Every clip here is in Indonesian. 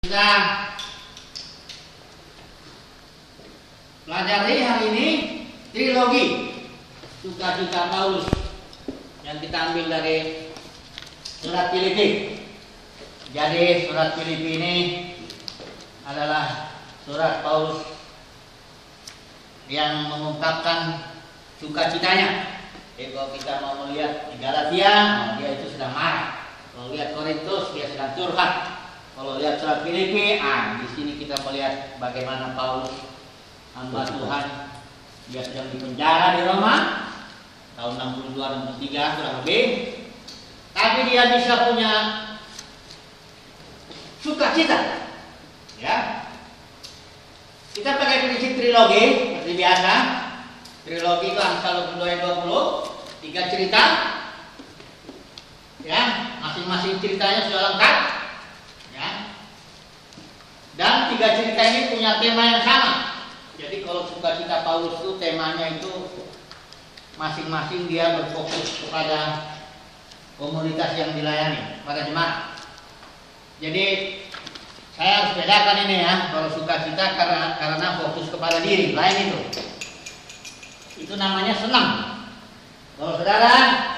Kita pelajari hari ini trilogi sukacita Paulus yang kita ambil dari surat Filipi. Jadi surat Filipi ini adalah surat Paulus yang mengungkapkan sukacitanya. Jadi kalau kita mau melihat di Galatia, dia itu sedang marah. Kalau lihat Korintus, dia sedang curhat. Kalau lihat surat Filipi, di sini kita melihat bagaimana Paulus, hamba Tuhan, dia sedang dipenjara di Roma tahun 62-63 kurang lebih. Tapi dia bisa punya sukacita. Ya. Kita pakai prinsip trilogi seperti biasa. Trilogi itu Amsal 22 ayat 20, 3 cerita. Ya, masing-masing ceritanya sudah lengkap. Ya. Dan 3 cerita ini punya tema yang sama. Jadi kalau sukacita Paulus itu temanya itu masing-masing dia berfokus kepada komunitas yang dilayani, pada jemaat. Jadi saya harus bedakan ini ya, kalau sukacita karena fokus kepada diri, lain itu. Itu namanya senang. Kalau saudara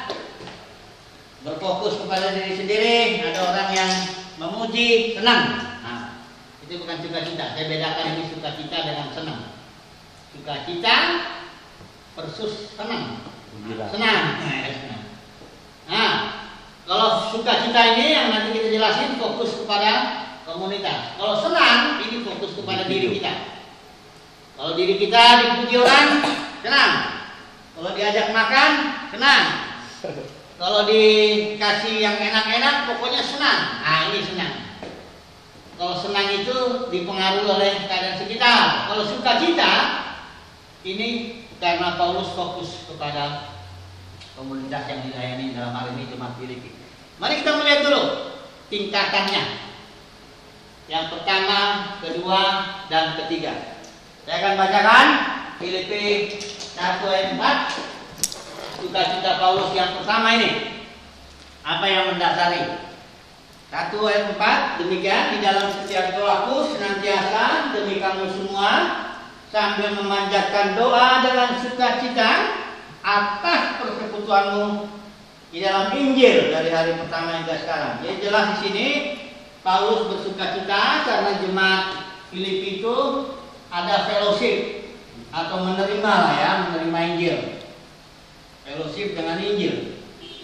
berfokus kepada diri sendiri, ada orang yang memuji, senang. Nah, itu bukan sukacita. Saya bedakan ini sukacita dengan senang. Sukacita versus senang. Senang. Nah, kalau sukacita ini yang nanti kita jelasin fokus kepada komunitas. Kalau senang ini fokus kepada diri kita. Kalau diri kita dipuji orang, senang. Kalau diajak makan, senang. Kalau dikasih yang enak-enak, pokoknya senang. Nah, ini senang. Kalau senang itu dipengaruhi oleh keadaan sekitar. Kalau sukacita, ini karena Paulus fokus kepada komunitas yang dilayani, dalam hal ini jemaat Filipi. Mari kita melihat dulu tingkatannya. Yang pertama, kedua, dan ketiga. Saya akan bacakan Filipi 1 ayat 4. Sukacita Paulus yang pertama ini. Apa yang mendasari? 1 ayat 4. Demikian di dalam setiap doaku senantiasa demi kamu semua sambil memanjatkan doa dengan sukacita atas persekutuanmu di dalam Injil dari hari pertama hingga sekarang. Jadi jelas di sini Paulus bersukacita karena jemaat Filipi itu ada fellowship atau menerima lah ya, menerima Injil. Fellowship dengan Injil.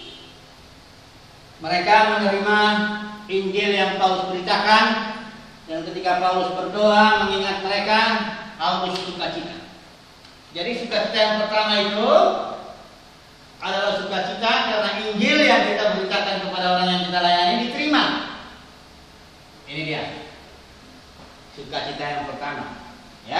Mereka menerima Injil yang Paulus beritakan, dan ketika Paulus berdoa mengingat mereka, Paulus sukacita. Jadi sukacita yang pertama itu adalah sukacita karena Injil yang kita beritakan kepada orang yang kita layani diterima. Ini dia sukacita yang pertama. Ya.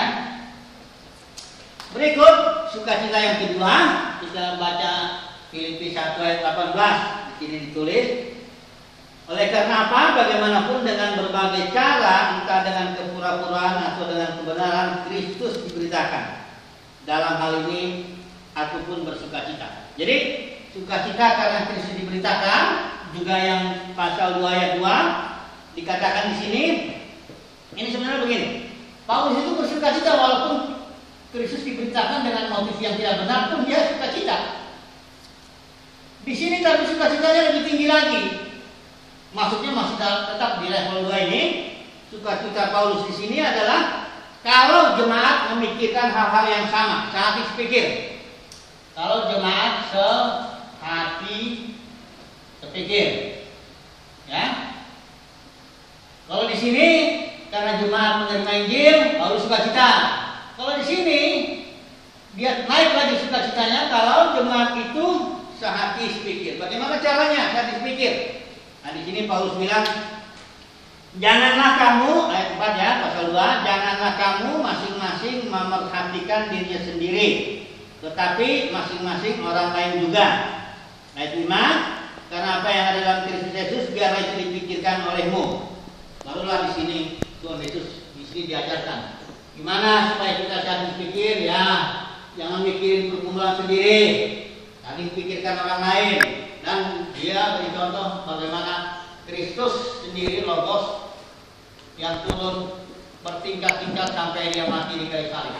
Berikut sukacita yang kedua, kita baca Filipi 1 ayat 18. Di sini ditulis, oleh karena apa? Bagaimanapun dengan berbagai cara, entah dengan kepura-puraan atau dengan kebenaran, Kristus diberitakan. Dalam hal ini aku pun bersukacita. Jadi sukacita karena Kristus diberitakan, juga yang pasal 2 ayat 2 dikatakan di sini. Ini sebenarnya begini. Paulus itu bersukacita walaupun Kristus diberitakan dengan motif yang tidak benar pun dia sukacita. Di sini tapi sukacitanya lebih tinggi lagi. Maksudnya masih tetap di level 2 ini. Sukacita Paulus di sini adalah kalau jemaat memikirkan hal-hal yang sama, sehati sepikir. Kalau jemaat sehati sepikir, ya. Kalau di sini karena jemaat menerima Injil, Paulus sukacita. Kalau di sini dia naik lagi sukacitanya kalau jemaat itu sehati sepikir. Bagaimana caranya sehati sepikir? Nah, di sini Paulus bilang, janganlah kamu, ayat 4 ya, pasal 2, janganlah kamu masing-masing memerhatikan dirinya sendiri, tetapi masing-masing orang lain juga. Ayat 5, karena apa yang ada dalam Kristus Yesus biarlah itu dipikirkan olehmu. Barulah di sini Tuhan Yesus di sini diajarkan gimana supaya kita sehati sepikir, ya, jangan mikirin perkumpulan sendiri, saling pikirkan orang lain. Dan dia beri contoh bagaimana Kristus sendiri, Logos, yang turun bertingkat-tingkat sampai dia mati di kayu salib.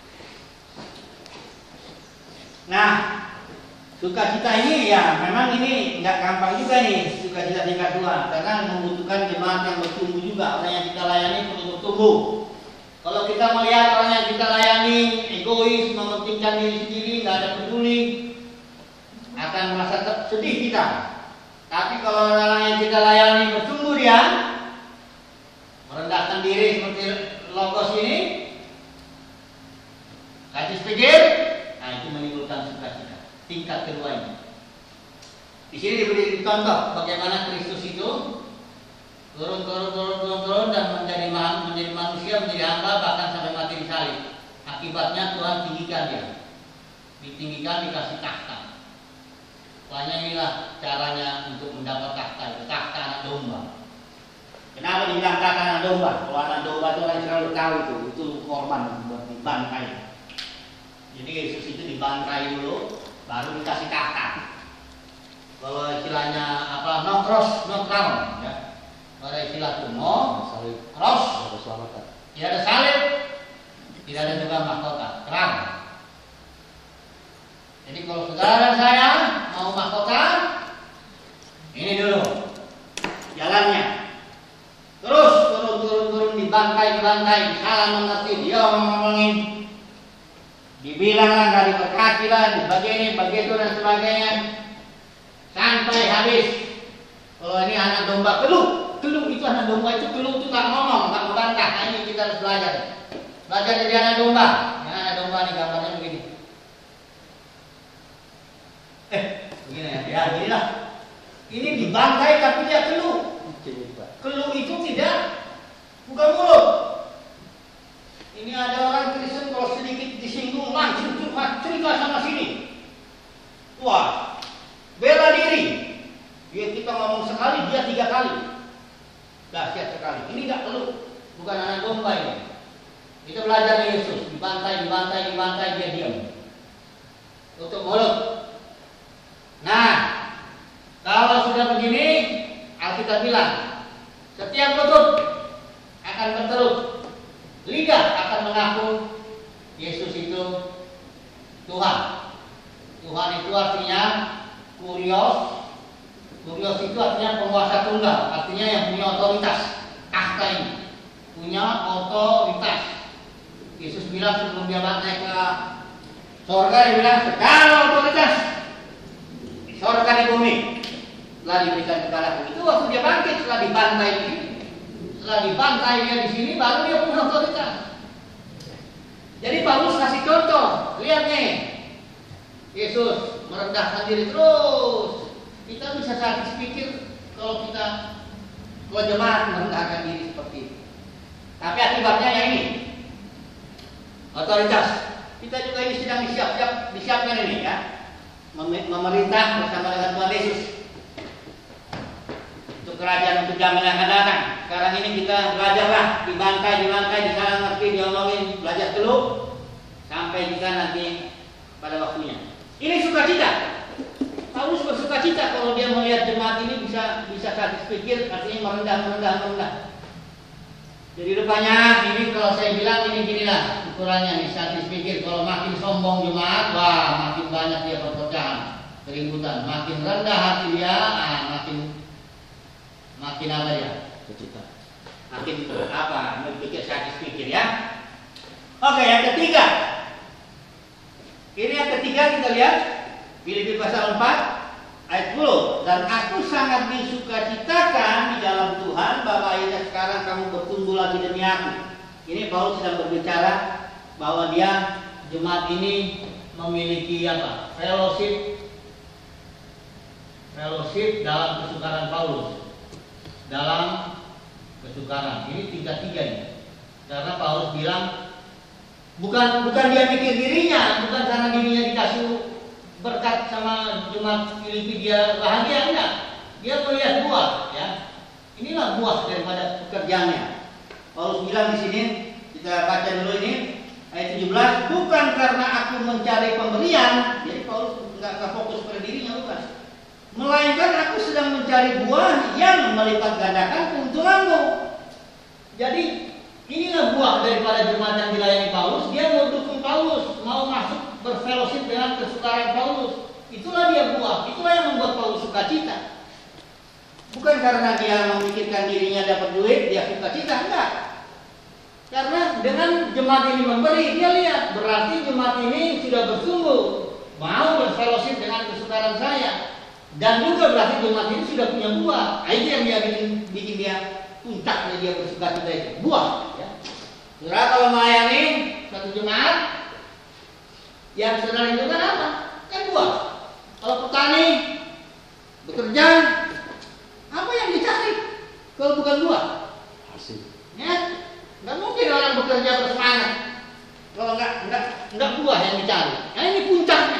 Nah, sukacita ini ya memang ini nggak gampang juga nih, sukacita tingkat 2, karena membutuhkan jemaat yang bertumbuh juga. Orang yang kita layani perlu bertumbuh. Kalau kita melihat orang yang kita layani egois, mementingkan diri sendiri, nggak ada peduli, akan merasa sedih kita. Tapi kalau orang yang kita layani bertumbuh, dia merendahkan diri seperti logos ini, hadis pikir, nah itu menimbulkan sukacita. Tingkat kedua ini. Di sini diberi contoh bagaimana Kristus itu turun dan menjadi manusia, menjadi hamba, bahkan sampai mati di salib. Akibatnya Tuhan tinggikan dia, ditinggikan, dikasih tahta. Pokoknya inilah caranya untuk mendapat tahta, tahta anak domba. Kenapa dibilang tahta anak domba? Kalau anak domba itu orang selalu tahu itu korban buat dibantai. Jadi Yesus itu dibantai dulu, baru dikasih tahta. Kalau istilahnya apa, no cross, no crown, ya. Kalau istilah kuno, cross, tidak ada salib, tidak ada juga mahkota, crown. Jadi kalau saudara dan saya mau mahkota, ini dulu jalannya. Terus turun dibantai, salah mengerti, dia ngomongin, dibilang lah, nggak diberkati lah, dibagi itu dan sebagainya, sampai habis. Kalau ini anak domba, keluh itu anak domba itu keluh itu nggak ngomong, nggak membantah. Nah, ini kita harus belajar jadi anak domba. Nah, anak domba nih gambarnya begini. Begini ya, ginilah. Ini dibantai tapi dia keluh. Keluh itu bukan mulut. Ini ada orang Kristen kalau sedikit disinggung langsung curhat cerita sana sini. Wah, bela diri. Dia kita ngomong sekali, dia 3 kali. Dahsyat sekali. Ini tidak keluh, bukan anak domba ini. Kita belajar dari Yesus, dibantai, dia diam. Tutup mulut. Nah, kalau sudah begini, Alkitab bilang, setiap lutut akan berterut, lidah akan mengaku Yesus itu Tuhan. Tuhan itu artinya kurios. Kurios itu artinya penguasa tunggal, artinya yang punya otoritas. Tahta ini punya otoritas. Yesus bilang sebelum dia naik ke surga, dia bilang segala otoritas di surga di bumi telah diberikan kepadaku. Itu waktu dia bangkit setelah dibantai di sini. Setelah dibantai dia di sini, baru dia punya otoritas. Jadi Paulus kasih contoh, lihat nih, Yesus merendahkan diri terus. Kita bisa habis pikir kalau jemaat merendahkan diri seperti itu. Tapi akibatnya yang ini, otoritas. Kita juga ini sedang disiapkan ini ya, memerintah bersama dengan Tuhan Yesus untuk kerajaan, untuk zaman yang akan datang. Sekarang ini kita belajarlah, dibantai, di sana ngerti, diomongin, belajar dulu sampai kita nanti pada waktunya. Ini sukacita. Paulus bersukacita kalau dia melihat jemaat ini bisa habis pikir, artinya merendah. Jadi rupanya ini kalau saya bilang ini ginilah ukurannya nih, habis pikir. Kalau makin sombong jemaat, wah makin banyak dia perpecahan, keributan. Makin rendah hati dia, makin apa ya? Makin apa? Berpikir habis pikir ya. Oke, yang ketiga. Ini yang ketiga kita lihat Filipi pasal 4 ayat 10. Dan aku sangat disukacitakan di dalam Tuhan bahwa akhirnya sekarang kamu bertumbuh lagi demi aku. Ini Paulus sedang berbicara bahwa dia jemaat ini memiliki apa? Fellowship dalam kesukaran Paulus. Dalam kesukaran. Ini 3-3 ini. Karena Paulus bilang bukan dia mikir dirinya, bukan karena dirinya dikasih berkat sama jemaat Filipi dia bahagia, enggak. Dia melihat buah, ya. Inilah buah daripada pekerjaannya. Paulus bilang di sini, kita baca dulu ini ayat 17, bukan karena aku mencari pemberian. Jadi Paulus enggak fokus pada dirinya, bukan. Melainkan aku sedang mencari buah yang melipat gandakan keuntunganmu. Jadi inilah buah daripada jemaat yang dilayani Paulus. Dia mau dukung Paulus, mau masuk berfellowship dengan kesukaran Paulus. Itulah dia buah, itulah yang membuat Paulus sukacita. Bukan karena dia memikirkan dirinya dapat duit, dia sukacita, enggak. Karena dengan jemaat ini memberi, dia lihat berarti jemaat ini sudah bersungguh mau berfellowship dengan kesukaran saya. Dan juga berarti jemaat ini sudah punya buah. Nah, itu yang dia bikin dia puncaknya dia bersukacita itu, buah. Ya. Saudara kalau melayani satu jemaat, yang saudara itu kan apa? Kan buah. Kalau petani bekerja, apa yang dicari? Kalau bukan buah, hasil. Ya, nggak mungkin orang bekerja bersemangat kalau nggak buah yang dicari. Nah ini puncaknya.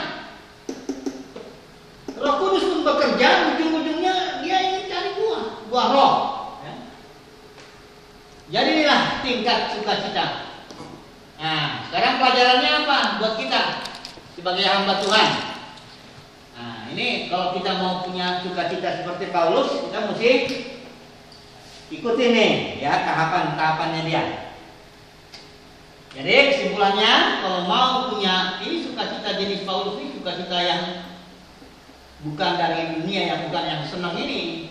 Roh Kudus pun bekerja, ujung-ujungnya dia ingin cari buah roh. Ya. Jadi inilah tingkat sukacita. Nah, sekarang pelajarannya apa buat kita sebagai hamba Tuhan? Nah, ini kalau kita mau punya sukacita seperti Paulus, kita mesti ikuti nih, ya tahapan-tahapannya dia. Jadi kesimpulannya, kalau mau punya ini sukacita jenis Paulus ini sukacita yang bukan dari dunia, yang bukan yang senang ini.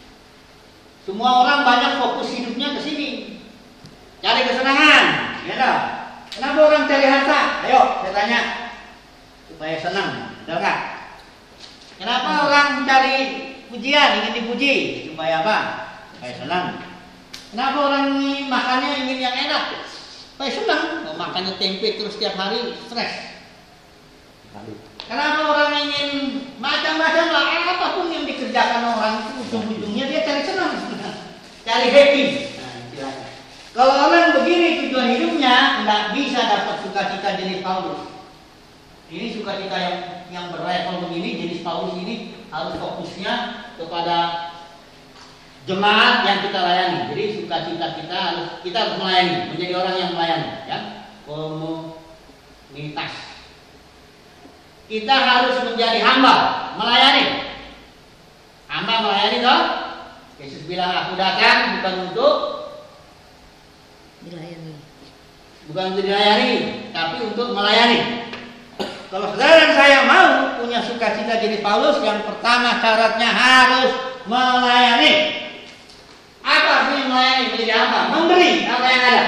Semua orang banyak fokus hidupnya ke sini, cari kesenangan, ya tak? Kenapa orang cari harta? Ayo, saya tanya, supaya senang, benar nggak? Kenapa orang cari pujian, ingin dipuji, supaya apa? Supaya senang. Kenapa orang ini makannya ingin yang enak? Supaya senang. Mau makannya tempe terus setiap hari, stres. Kenapa orang ingin macam-macam lah, apapun yang dikerjakan orang itu ujung-ujungnya dia cari senang, cari happy. Nah, kalau orang begini tujuan hidupnya, nggak bisa dapat sukacita jenis Paulus. Ini sukacita yang berlevel begini, jenis Paulus ini harus fokusnya kepada jemaat yang kita layani. Jadi sukacita kita harus melayani, menjadi orang yang melayani, ya. Komunitas. Kita harus menjadi hamba, melayani. Hamba melayani toh. Yesus bilang aku datang bukan untuk dilayani. Bukan untuk dilayani, tapi untuk melayani. Kalau saudara dan saya mau punya sukacita jenis Paulus, yang pertama syaratnya harus melayani. Apa artinya melayani? Menjadi hamba, memberi apa yang ada.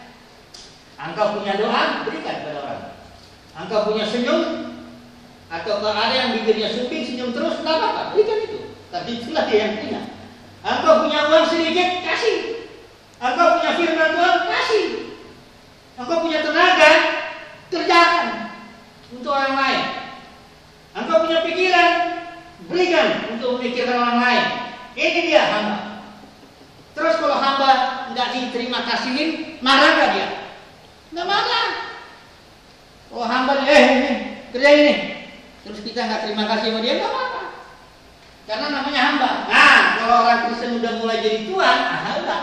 Engkau punya doa, berikan kepada orang. Engkau punya senyum, atau kalau ada yang bibirnya sumping senyum terus, tidak apa-apa, berikan itu. Tapi itulah dia yang punya. Engkau punya uang sedikit, kasih. Engkau punya firman Tuhan, kasih. Engkau punya tenaga, kerjakan untuk orang lain. Engkau punya pikiran, berikan untuk memikirkan orang lain. Ini dia hamba. Terus kalau hamba tidak diterima kasihin, marah gak dia? Tidak marah. Oh hamba ini kerja ini, terus kita nggak terima kasih sama dia, nggak apa-apa. Karena namanya hamba. Nah kalau orang Kristen udah mulai jadi tuan, udah.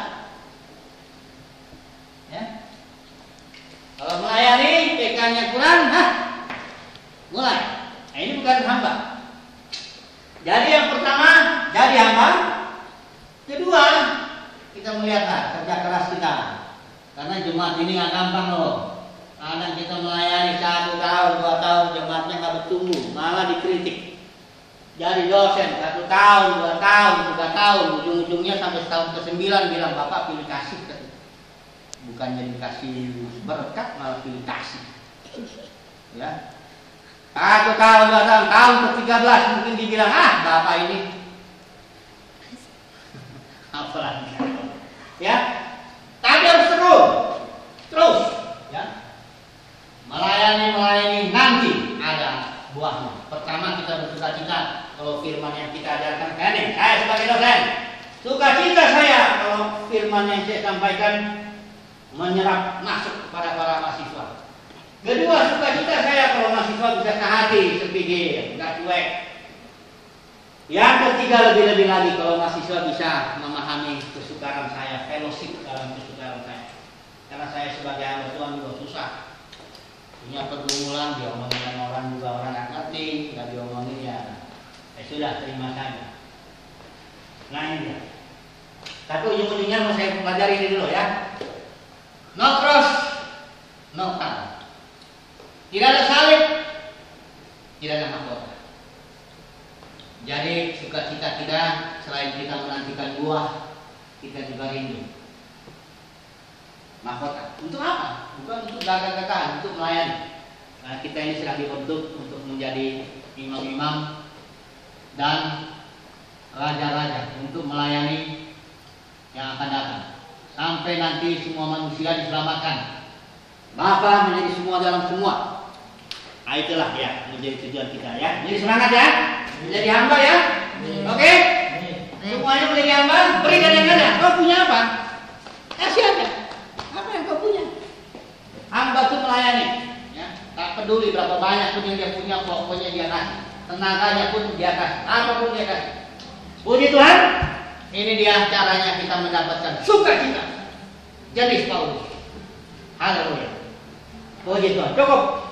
Ya. Kalau melayani PK-nya kurang, mulai. Nah ini bukan hamba. Jadi yang pertama jadi hamba. Kedua kita melihat kerja keras kita. Karena jemaat ini nggak gampang loh. Kadang kita melayani 1 tahun, 2 tahun, jemaatnya nggak bertumbuh, malah dikritik. Jadi dosen 1 tahun, 2 tahun, 3 tahun, ujung-ujungnya sampai tahun ke-9 bilang Bapak pilih kasih. Bukannya dikasih berkat, malah pilih kasih. Ya. 1 tahun, 2 tahun, tahun ke-13 mungkin dibilang Bapak ini apa lagi? Ya. Tapi harus terus, ya. Melayani nanti ada buahnya. Pertama kita bersukacita kalau firman yang kita ajarkan ini. Saya sebagai dosen, sukacita saya kalau firman yang saya sampaikan menyerap masuk kepada para mahasiswa. Kedua, sukacita saya kalau mahasiswa bisa sehati, sepikir, nggak cuek. Yang ketiga lebih-lebih lagi kalau mahasiswa bisa memahami kesukaran saya, fellowship dalam kesukaran saya. Karena saya sebagai hamba Tuhan juga susah. Punya pergumulan, diomongin dengan orang juga orang nggak ngerti, nggak diomongin ya sudah terima saja. Nah ini dia. Tapi ujung-ujungnya mau saya pelajari ini dulu ya. No cross, no fun. Tidak ada salib, tidak ada mahkota. Jadi sukacita kita selain kita menantikan buah, kita juga rindu mahkota. Untuk apa? Bukan untuk gagah-gagahan, untuk melayani. Nah, kita ini sedang dibentuk untuk menjadi imam-imam dan raja-raja untuk melayani yang akan datang. Sampai nanti semua manusia diselamatkan. Bapa menjadi semua dalam semua. Nah, itulah ya menjadi tujuan kita ya. Jadi semangat ya. Menjadi hamba ya. Oke? Semuanya menjadi hamba. Berikan yang ada. Kau punya apa? Kasih aja. Apa yang kau punya? Hamba itu melayani. Ya. Tak peduli berapa banyak pun yang dia punya, pokoknya dia kasih. Tenaganya pun dia kasih. Apapun dia kasih. Puji Tuhan. Ini dia caranya kita mendapatkan sukacita. Jadi Paulus. Haleluya. Puji Tuhan. Cukup.